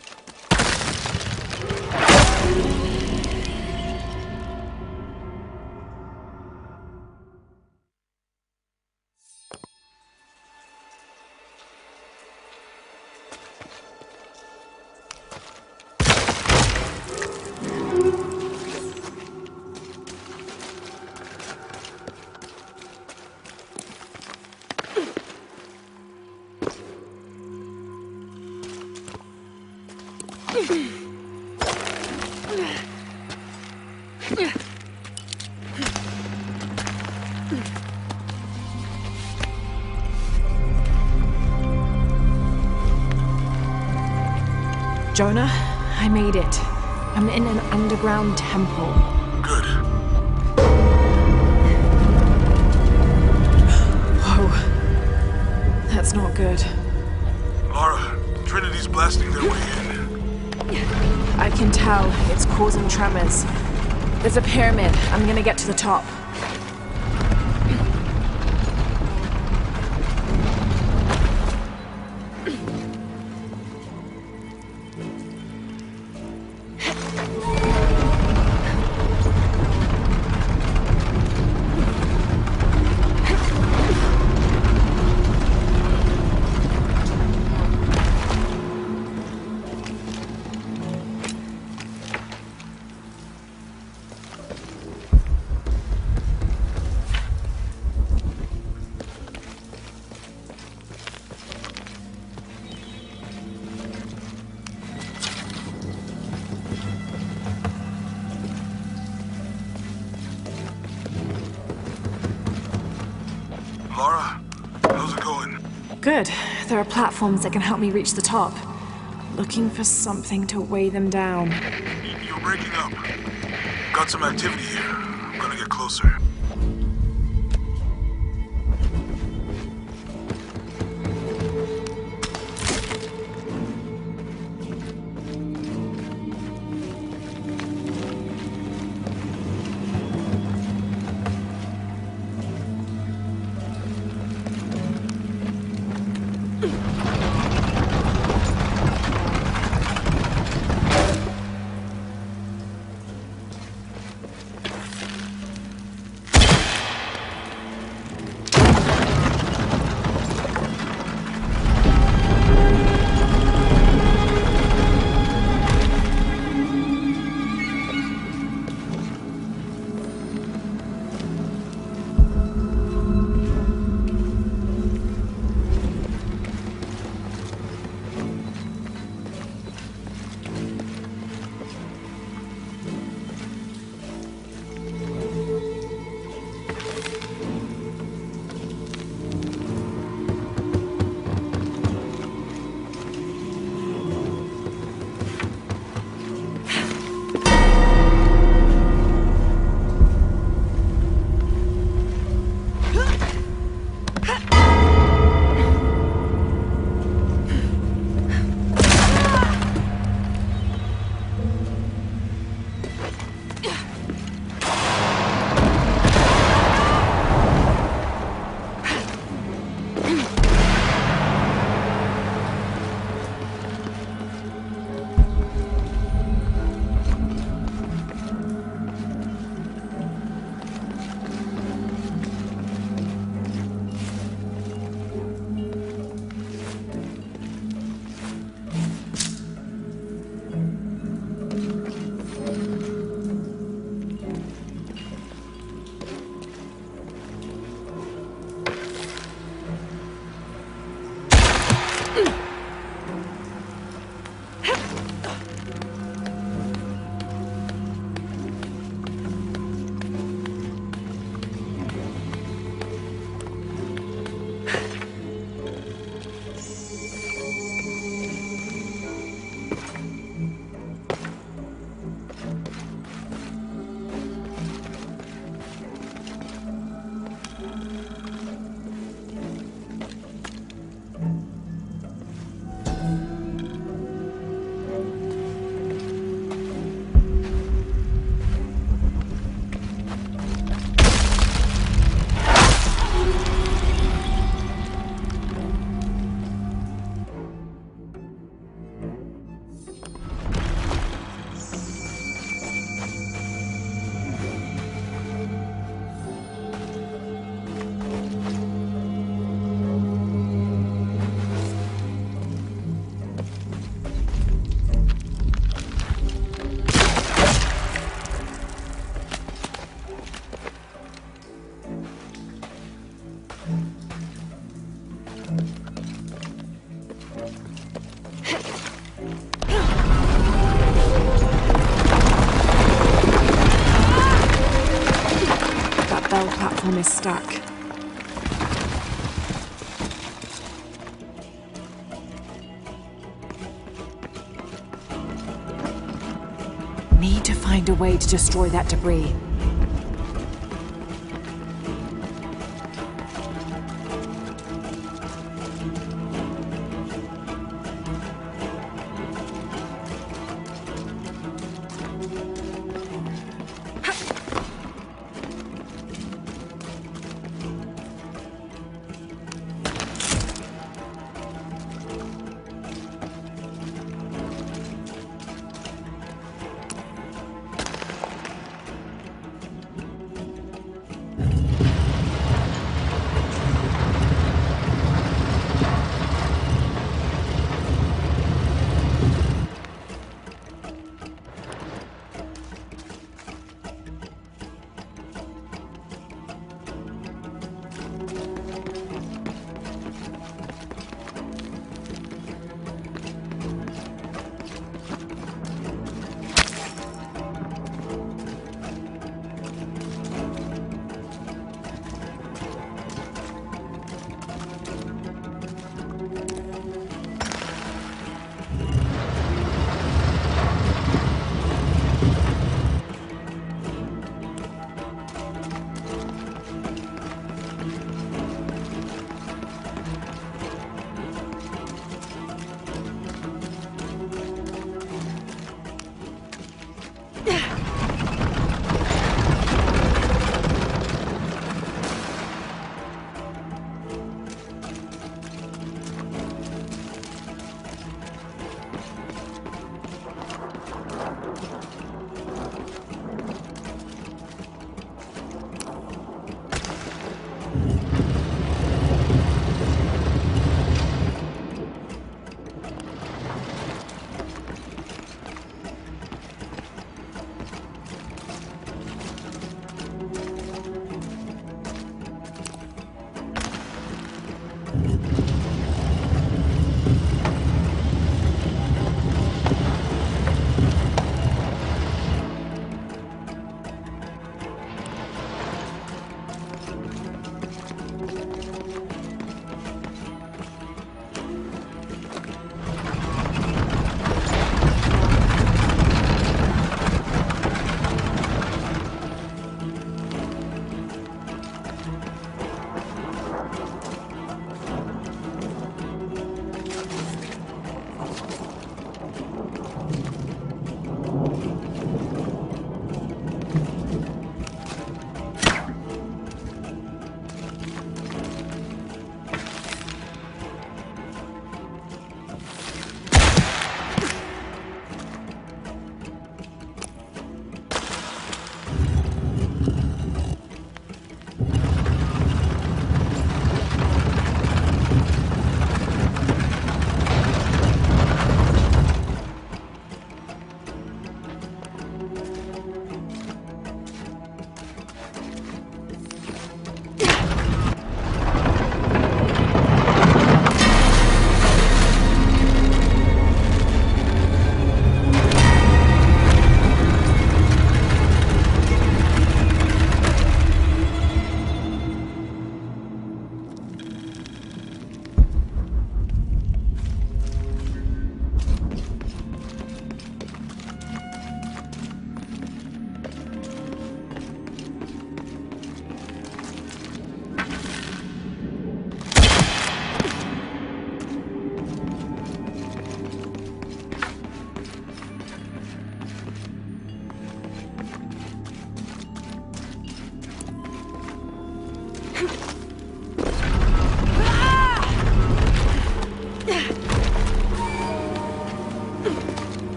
Jonah, I made it. I'm in an underground temple. Good. Whoa. That's not good. Lara, Trinity's blasting their way in. I can tell. It's causing tremors. There's a pyramid. I'm gonna get to the top. Lara, how's it going? Good. There are platforms that can help me reach the top. Looking for something to weigh them down. You're breaking up. Got some activity here. I'm gonna get closer. platform is stuck. Need to find a way to destroy that debris.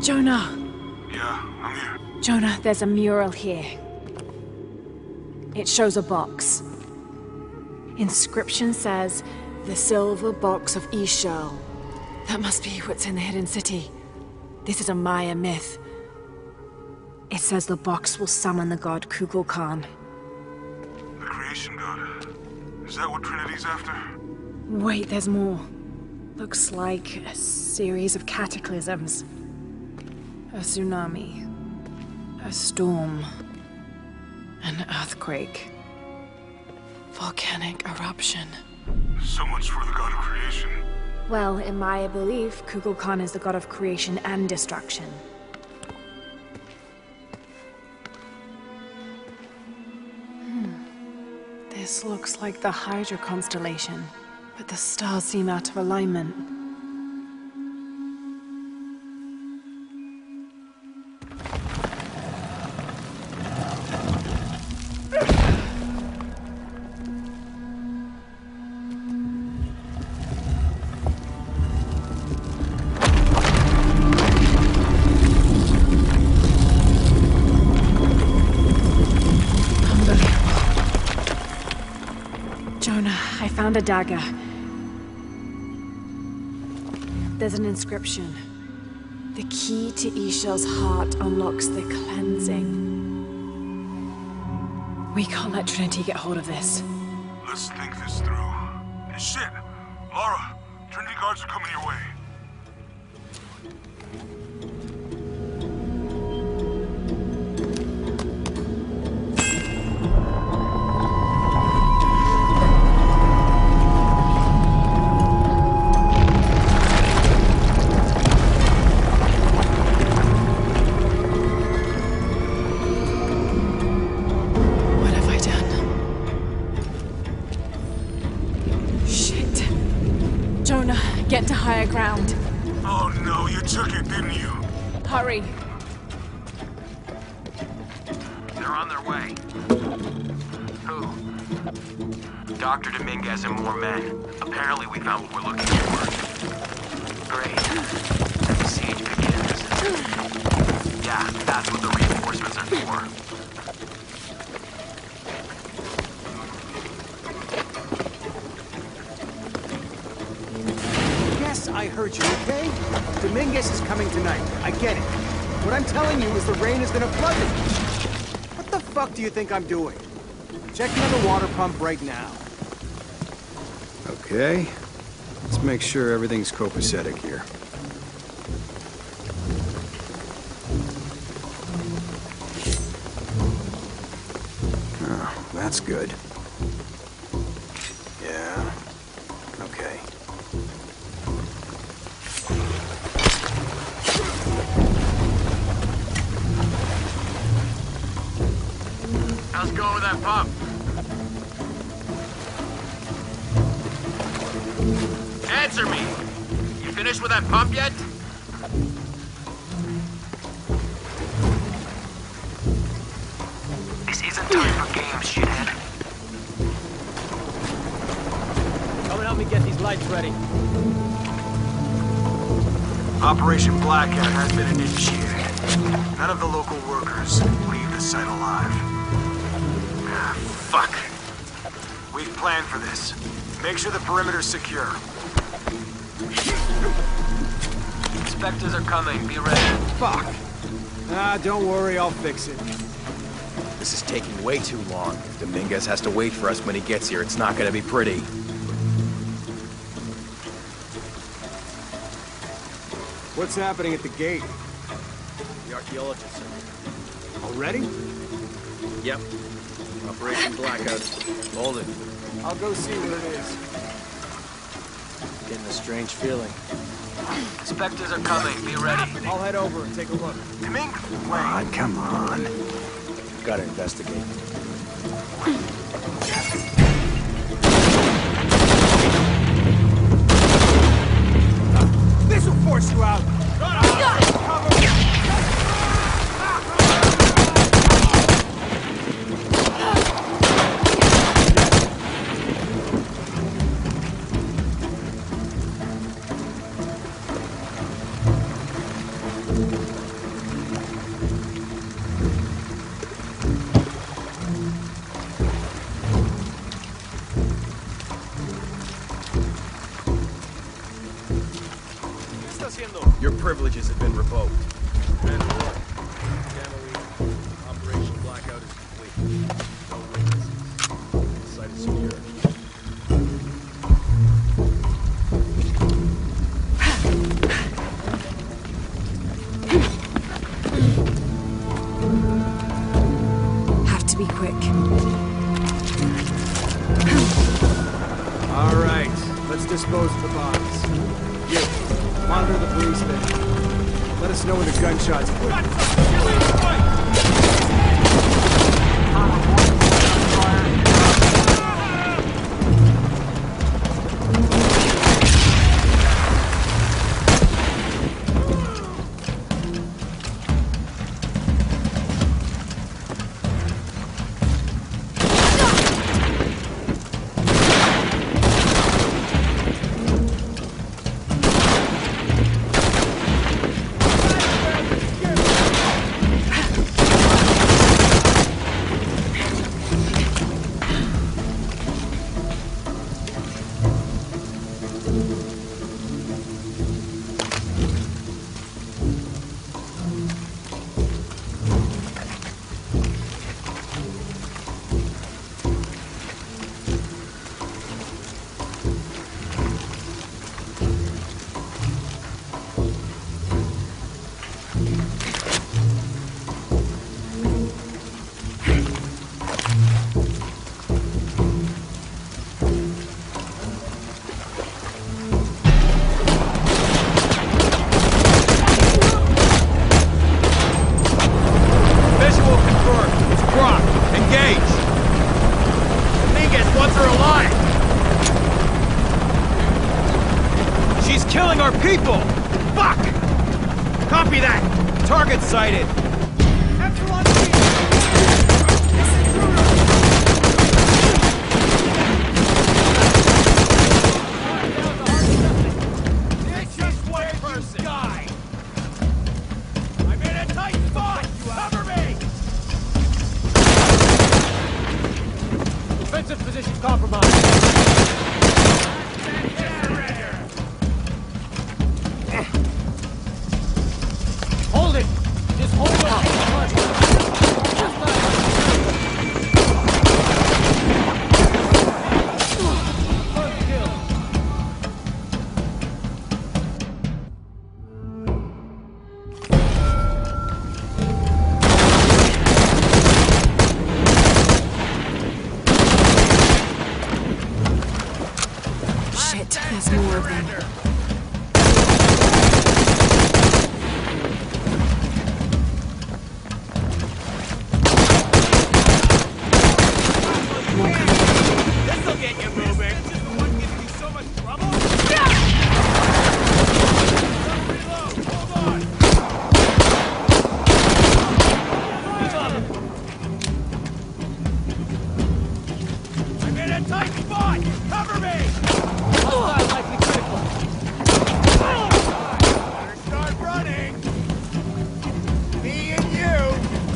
Jonah! Yeah, I'm here. Jonah, there's a mural here. It shows a box. Inscription says, "The Silver Box of Ix Chel." That must be what's in the hidden city. This is a Maya myth. It says the box will summon the god Kukulkan. The creation god. Is that what Trinity's after? Wait, there's more. Looks like a series of cataclysms. A tsunami. A storm. An earthquake. Volcanic eruption. So much for the god of creation. Well, in Maya belief, Kukulkan is the god of creation and destruction. This looks like the Hydra constellation, but the stars seem out of alignment. I found a dagger. There's an inscription. The key to Ix Chel's heart unlocks the cleansing. We can't let Trinity get hold of this. Let's think this through. Shit! Lara, Trinity guards are coming your way. Get to higher ground. Oh no, you took it, didn't you? Hurry. They're on their way. Who? Dr. Dominguez and more men. Apparently we found what we're looking for. Great. Then the siege begins. Yeah, that's what the reinforcements are for. I heard you, okay? Dominguez is coming tonight. I get it. What I'm telling you is the rain is gonna flood it. What the fuck do you think I'm doing? Checking on the water pump right now. Okay. Let's make sure everything's copacetic here. Oh, that's good. Yeah. Okay. How's it going with that pump? Answer me! You finished with that pump yet? This isn't time for games, shithead. Come and help me get these lights ready. Operation Blackout has been initiated. None of the local workers leave the site alive. Fuck. We've planned for this. Make sure the perimeter's secure. Inspectors are coming. Be ready. Fuck. Don't worry, I'll fix it. This is taking way too long. If Dominguez has to wait for us when he gets here, it's not gonna be pretty. What's happening at the gate? The archaeologists are... Already? Yep. Operation Blackout. Hold it. I'll go see what it is. Getting a strange feeling. Inspectors are coming. Be ready. I'll head over and take a look. Domingue, God, come on. Gotta investigate. This'll force you out! Your privileges have been revoked. Operation Blackout is complete. No witnesses. The site is secure. Have to be quick. All right, let's dispose of the bodies. You, monitor the police station. Let us know when the gunshots quit. People! Fuck! Copy that! Target sighted! It's just one person. Guy. I'm in a tight spot! Cover me! Defensive position compromised. Hold it! Just hold on! Shit, there's more of them. This'll get you moving! This is the one giving you so much trouble? Reload! Hold on! I'm in a tight spot! Cover me! Hostile likely critical. Better start running! Me and you!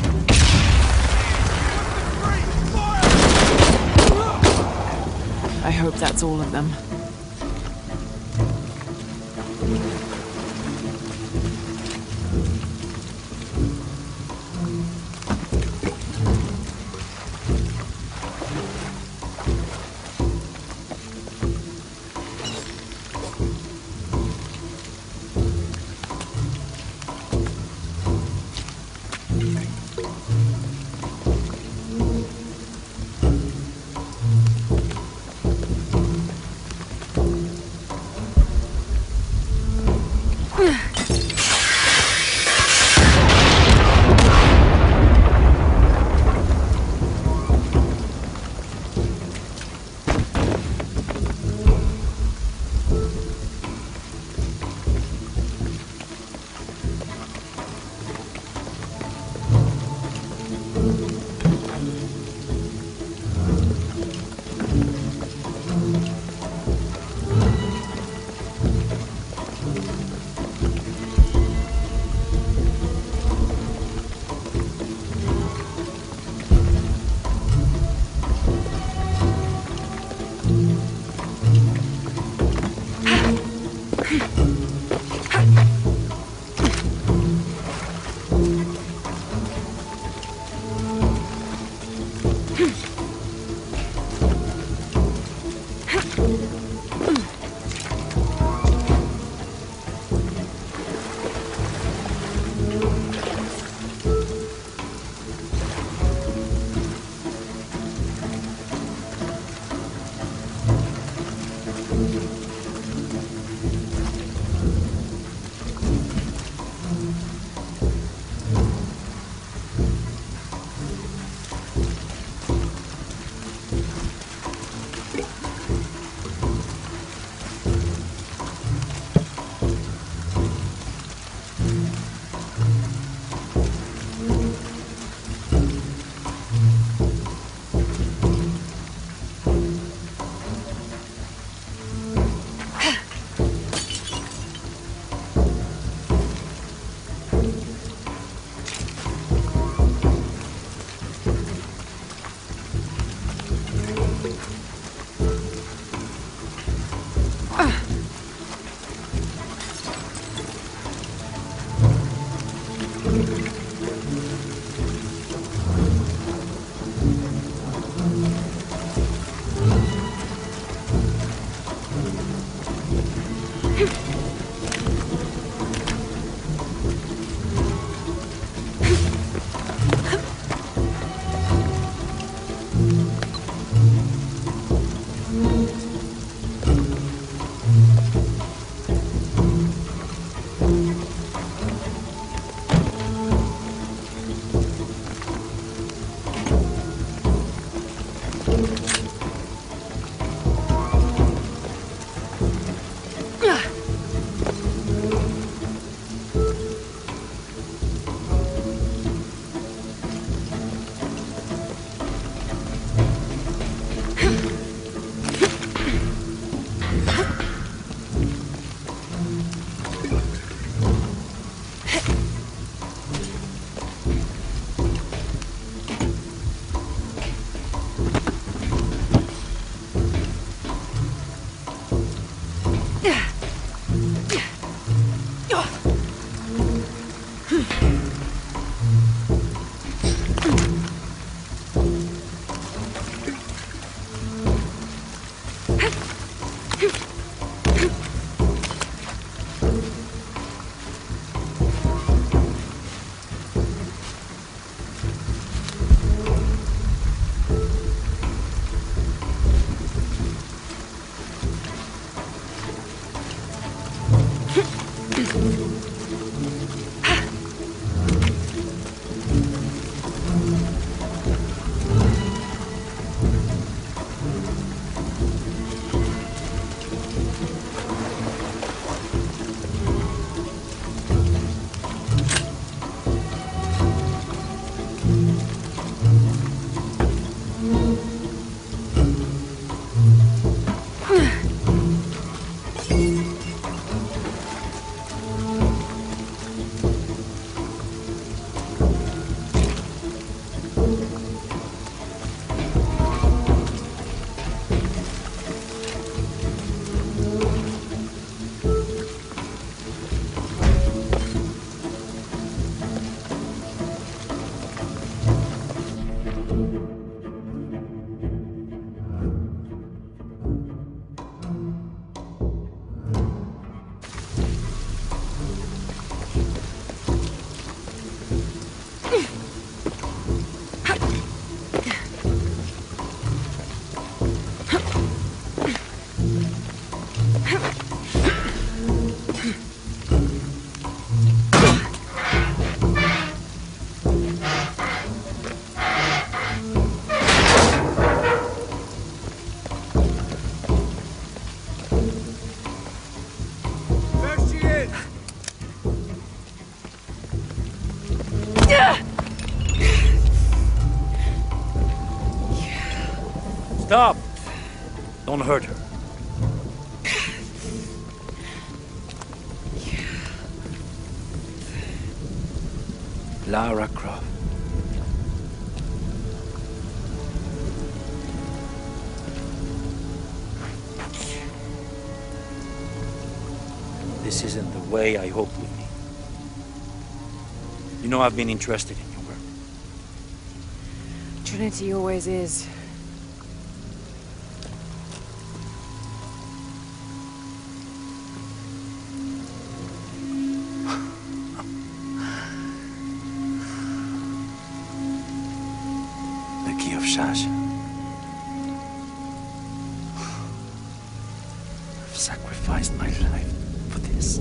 I hope that's all of them. Stop! Don't hurt her. Lara Croft. This isn't the way I hoped we'd meet. You know I've been interested in your work. Trinity always is. The key of Shasha. I've sacrificed my life for this.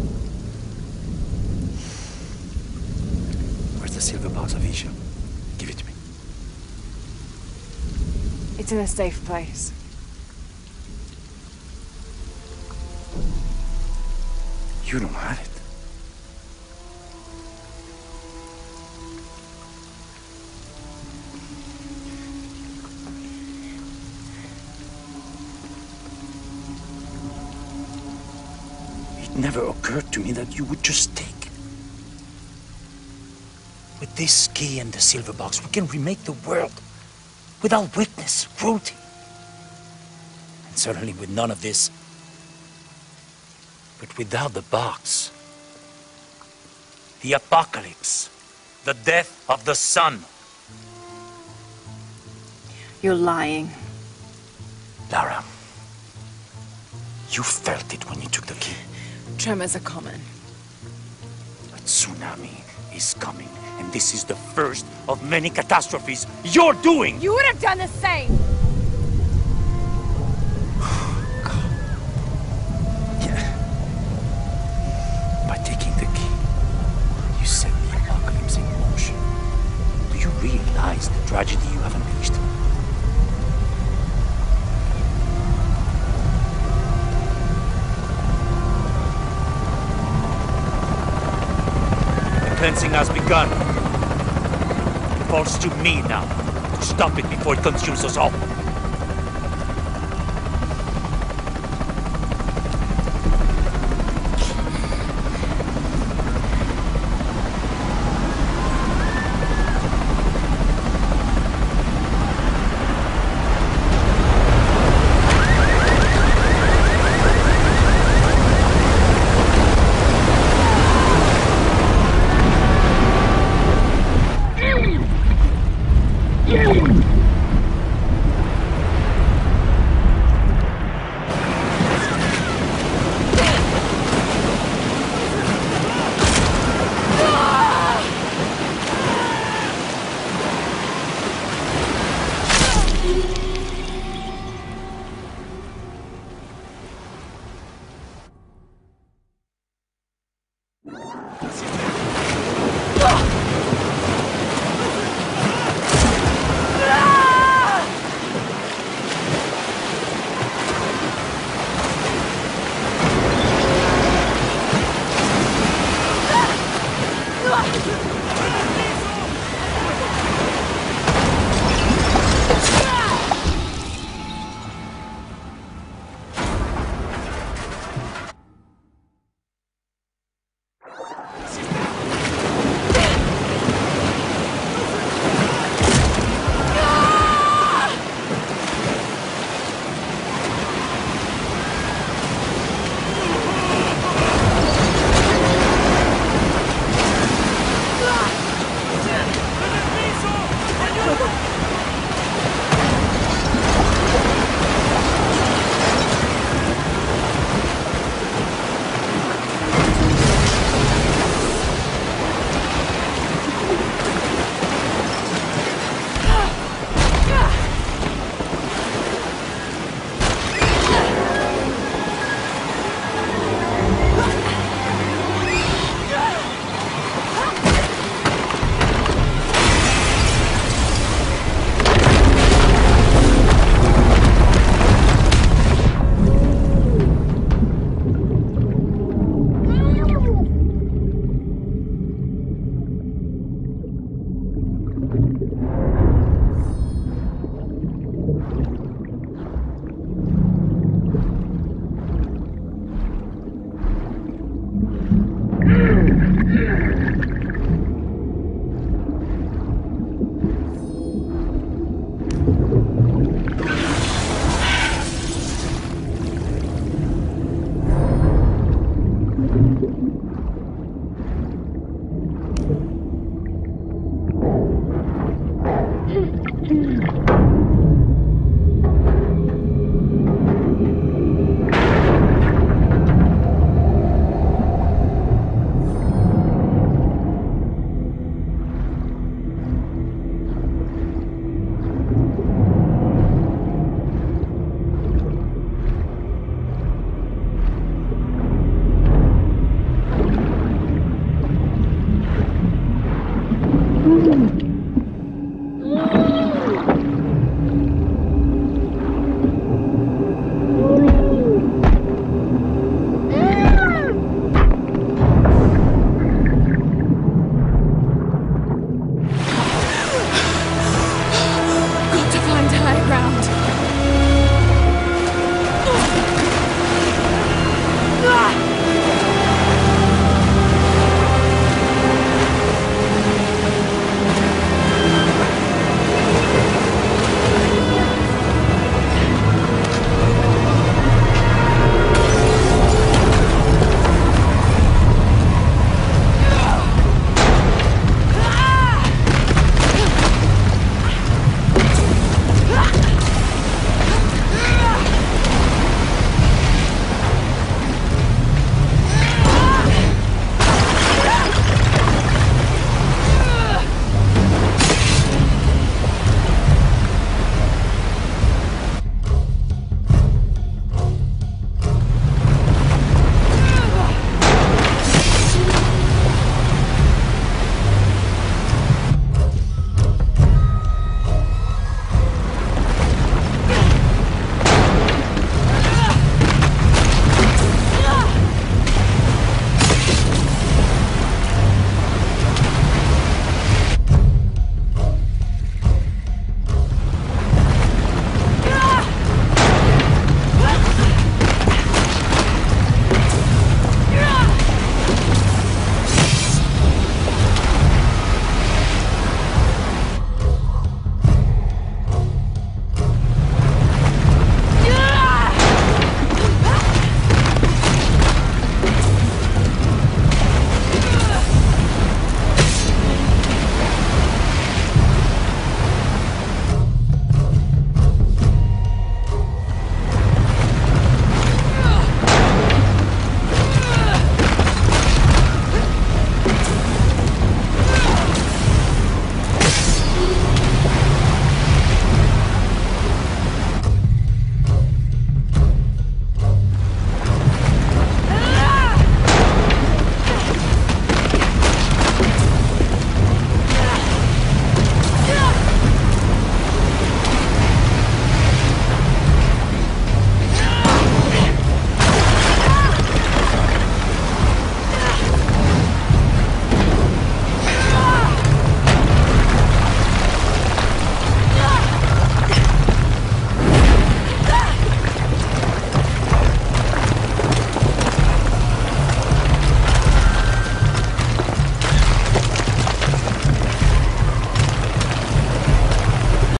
Where's the silver box of Isha? Give it to me. It's in a safe place. You don't have it. It never occurred to me that you would just take it. With this key and the silver box, we can remake the world without witness, cruelty. And certainly with none of this. But without the box, the apocalypse, the death of the sun. You're lying. Lara, you felt it when you took the key. Tremors are common. A tsunami is coming, and this is the first of many catastrophes you're doing! You would have done the same! By taking the key, you set the apocalypse in motion. Do you realize the tragedy you have unleashed? The cleansing has begun. It falls to me now to stop it before it consumes us all.